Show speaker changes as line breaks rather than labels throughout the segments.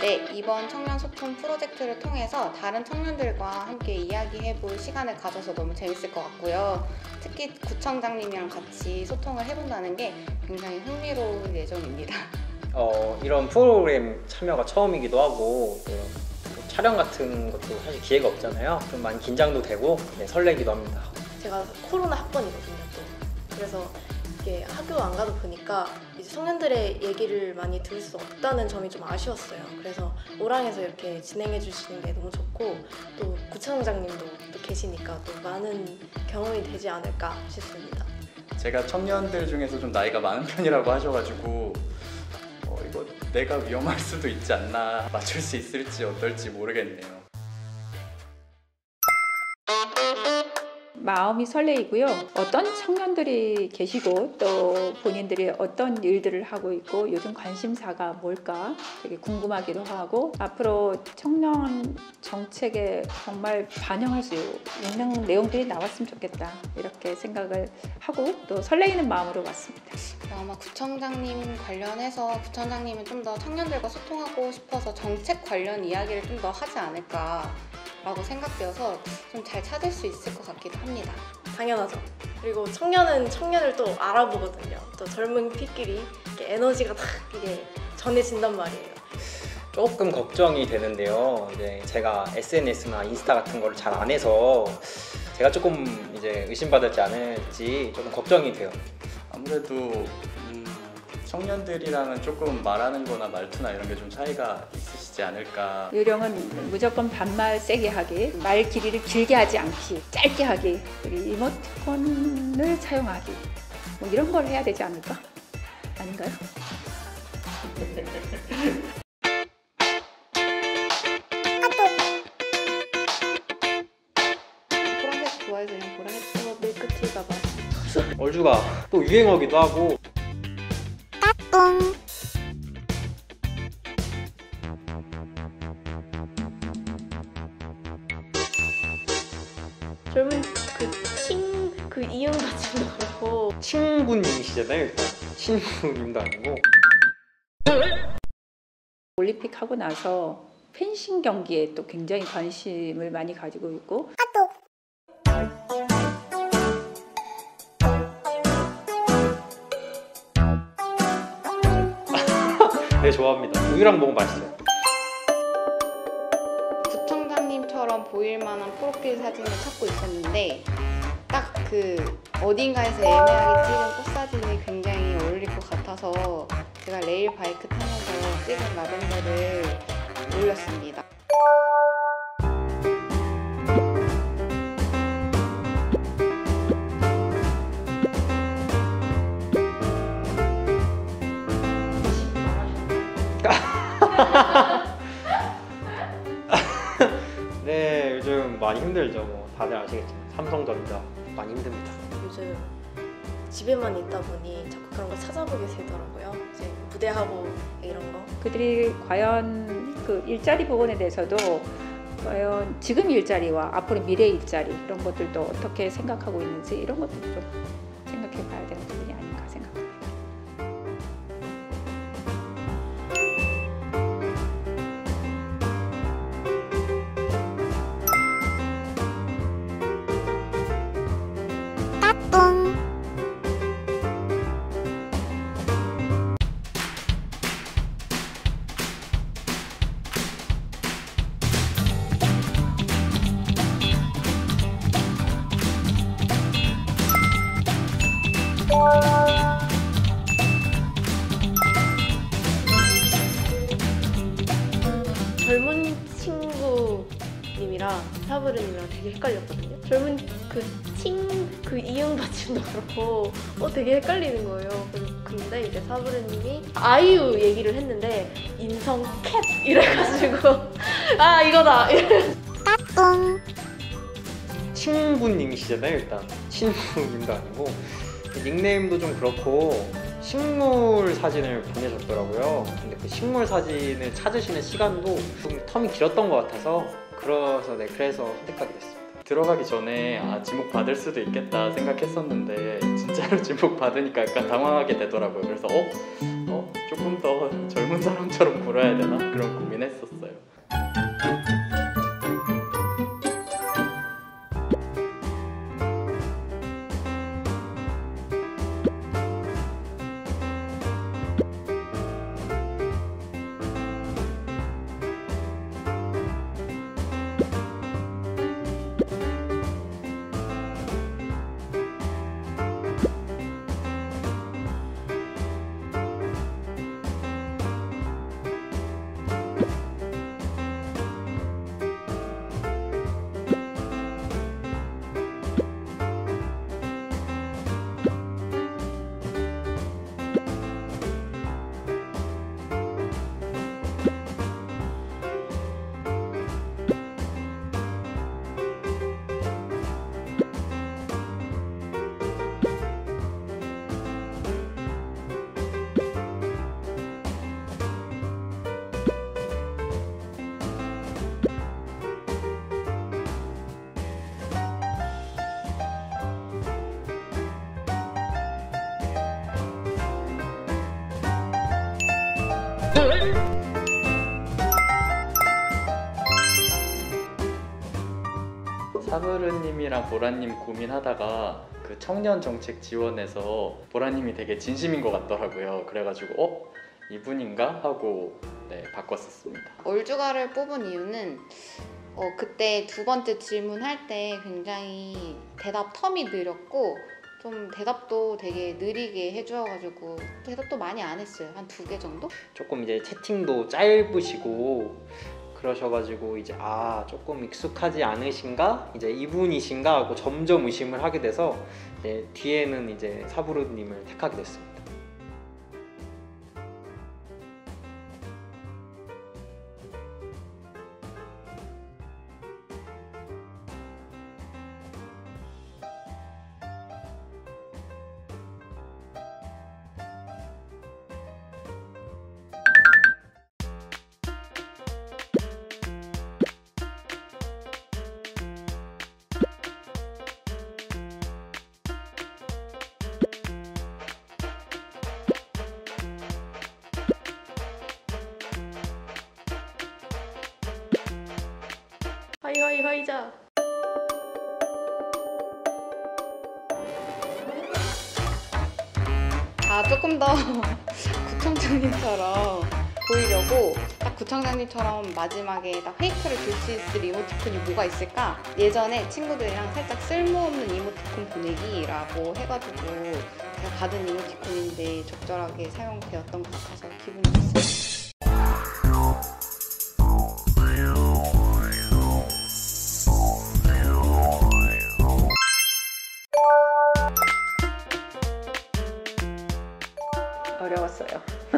네, 이번 청년 소통 프로젝트를 통해서 다른 청년들과 함께 이야기해볼 시간을 가져서 너무 재밌을 것 같고요. 특히 구청장님이랑 같이 소통을 해본다는 게 굉장히 흥미로울 예정입니다.
이런 프로그램 참여가 처음이기도 하고 이런 촬영 같은 것도 사실 기회가 없잖아요. 좀 많이 긴장도 되고 설레기도 합니다.
제가 코로나 학번이거든요 또. 그래서 이게 학교 안 가다 보니까 이제 청년들의 얘기를 많이 들을 수 없다는 점이 좀 아쉬웠어요. 그래서 오랑에서 이렇게 진행해 주시는 게 너무 좋고, 또 구청장님도 또 계시니까 또 많은 경험이 되지 않을까 싶습니다.
제가 청년들 중에서 좀 나이가 많은 편이라고 하셔가지고 이거 내가 위험할 수도 있지 않나, 맞출 수 있을지 어떨지 모르겠네요.
마음이 설레이고요. 어떤 청년들이 계시고 또 본인들이 어떤 일들을 하고 있고 요즘 관심사가 뭘까 되게 궁금하기도 하고, 앞으로 청년 정책에 정말 반영할 수 있는 내용들이 나왔으면 좋겠다 이렇게 생각을 하고 또 설레이는 마음으로 왔습니다.
아마 구청장님 관련해서 구청장님은 좀 더 청년들과 소통하고 싶어서 정책 관련 이야기를 좀 더 하지 않을까 라고 생각되어서 좀 잘 찾을 수 있을 것 같기도 합니다.
당연하죠. 그리고 청년은 청년을 또 알아보거든요. 또 젊은 피끼리 이렇게 에너지가 딱 이게 전해진단 말이에요.
조금 걱정이 되는데요. 이제 제가 SNS나 인스타 같은 거를 잘 안 해서 제가 조금 이제 의심받을지 않을지 조금 걱정이 돼요.
아무래도 청년들이랑은 조금 말하는 거나 말투나 이런 게 좀 차이가 있으시지 않을까.
요령은 무조건 반말 세게 하기, 말 길이를 길게 하지 않기, 짧게 하기, 그리고 이모티콘을 사용하기, 뭐 이런 걸 해야 되지 않을까? 아닌가요?
보라색 좋아해서 그냥 보라색.
밀크티가 맛있어.
얼주가 또 유행어기도 하고.
젊은 그 이응 받침도 그렇고.
친구님이시잖아요. 일단 친구님도 아니고.
올림픽 하고 나서 펜싱 경기에 또 굉장히 관심을 많이 가지고 있고,
네, 좋아합니다. 우유랑 먹으면 맛있어요.
구청장님처럼 보일 만한 프로필 사진을 찾고 있었는데 딱 그 어딘가에서 애매하게 찍은 꽃사진이 굉장히 어울릴 것 같아서 제가 레일 바이크 타면서 찍은 라벤더를 올렸습니다.
네, 요즘 많이 힘들죠. 뭐 다들 아시겠지만 삼성전자 많이 힘듭니다.
요즘 집에만 있다 보니 자꾸 그런 걸 찾아보게 되더라고요. 이제 무대하고 이런 거.
그들이 과연 그 일자리 부분에 대해서도 과연 지금 일자리와 앞으로 미래 일자리 이런 것들도 어떻게 생각하고 있는지 이런 것도 좀 생각해 봐야 되는 부분이 아닌가 생각합니다.
젊은 친구님이랑 사부르님이랑 되게 헷갈렸거든요. 젊은 그 이응 받침도 그렇고 되게 헷갈리는 거예요. 근데 이제 사부르님이 아이유 얘기를 했는데 인성 캡 이래가지고 아 이거다.
친구님이시잖아요. 일단 친구님도 아니고 닉네임도 좀 그렇고 식물 사진을 보내셨더라고요. 근데 그 식물 사진을 찾으시는 시간도 좀 텀이 길었던 것 같아서 그래서 선택하게 됐습니다.
들어가기 전에 지목 받을 수도 있겠다 생각했었는데 진짜로 지목 받으니까 약간 당황하게 되더라고요. 그래서 조금 더 젊은 사람처럼 굴어야 되나 그런 고민했었어요. 사브르님이랑 보라님 고민하다가 그 청년 정책 지원에서 보라님이 되게 진심인 것 같더라고요. 그래가지고 이분인가 하고 바꿨었습니다.
얼주가를 뽑은 이유는 그때 두 번째 질문할 때 굉장히 대답 텀이 느렸고 좀 대답도 되게 느리게 해주어가지고 대답도 많이 안 했어요. 한 2개 정도?
조금 이제 채팅도 짧으시고 그러셔가지고 이제 조금 익숙하지 않으신가? 이제 이분이신가? 하고 점점 의심을 하게 돼서 뒤에는 이제 사부르님을 택하게 됐습니다.
하이하이 하이자.
조금 더 구청장님처럼 보이려고 딱 구청장님처럼 마지막에 딱 페이크를 줄 수 있을 이모티콘이 뭐가 있을까? 예전에 친구들이랑 살짝 쓸모없는 이모티콘 보내기라고 해가지고 제가 받은 이모티콘인데 적절하게 사용되었던 것 같아서 기분이 좋습니다.
어려웠어요.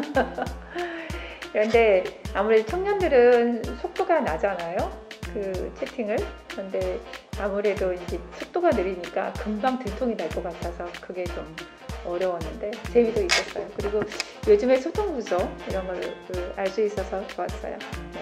그런데 아무래도 청년들은 속도가 나잖아요. 그 채팅을. 그런데 아무래도 이제 속도가 느리니까 금방 들통이 날 것 같아서 그게 좀 어려웠는데 재미도 있었어요. 그리고 요즘에 소통 구조 이런 걸 알 수 있어서 좋았어요. 네.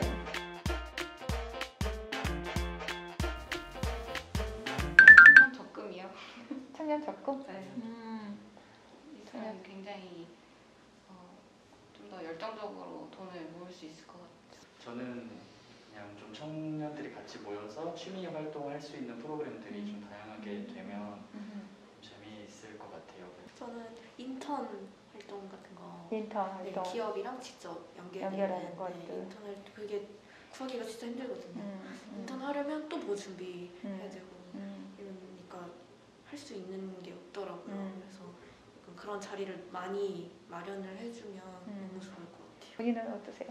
청년 적금이요.
청년 적금?
네. 이 사람 굉장히 좀 더 열정적으로 돈을 모을 수 있을 것 같아요.
저는 그냥 좀 청년들이 같이 모여서 취미 활동을 할 수 있는 프로그램들이 좀 다양하게 되면 재미있을 것 같아요.
저는 인턴 활동 같은 거.
인턴 활동.
기업이랑 직접
연결하는 것들.
인턴을 그게 구하기가 진짜 힘들거든요. 인턴 하려면 또 뭐 준비해야 되고 이러니까 할 수 있는 게 없더라고요. 그래서 약간 그런 자리를 많이 마련을 해주면 너무 좋을 것 같아요.
본인은 어떠세요?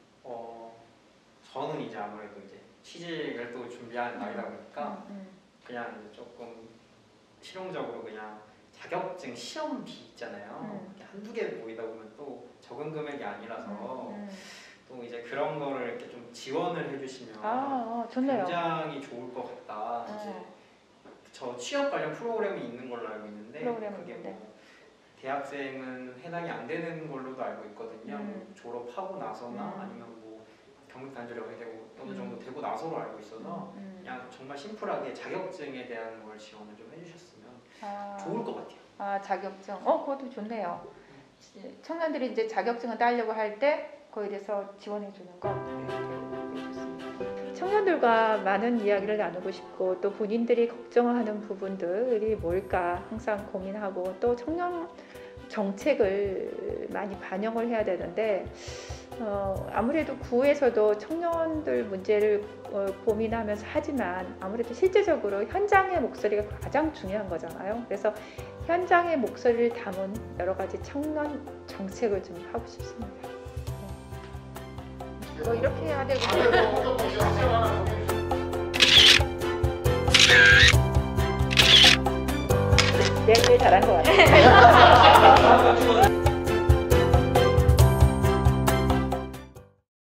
저는 이제 아무래도 이제 취직을 또 준비하는 나이다 보니까 그냥 이제 조금 실용적으로 그냥 자격증 시험비 있잖아요. 이렇게 한두 개 모이다 보면 또 적은 금액이 아니라서 또 이제 그런 거를 이렇게 좀 지원을 해주시면
좋네요.
굉장히 좋을 것 같다. 이제 저 취업 관련 프로그램이 있는 걸로 알고 있는데 그게 뭐 대학생은 해당이 안 되는 걸로도 알고 있거든요. 졸업하고 나서나 아니면 뭐 경력 단절이 어느 되고 어느 정도 되고 나서로 알고 있어서 그냥 정말 심플하게 자격증에 대한 걸 지원을 좀 해주셨으면 좋을 것 같아요.
아, 자격증. 그것도 좋네요. 청년들이 이제 자격증을 따려고 할 때 그거에 대해서 지원해 주는 거 되게 좋습니다. 청년들과 많은 이야기를 나누고 싶고 또 본인들이 걱정하는 부분들이 뭘까 항상 고민하고 또 청년 정책을 많이 반영을 해야 되는데 아무래도 구에서도 청년들 문제를 고민하면서 하지만 아무래도 실제적으로 현장의 목소리가 가장 중요한 거잖아요. 그래서 현장의 목소리를 담은 여러 가지 청년 정책을 좀 하고 싶습니다. 이렇게 해야 되고 네, 제일 잘한 것 같아요.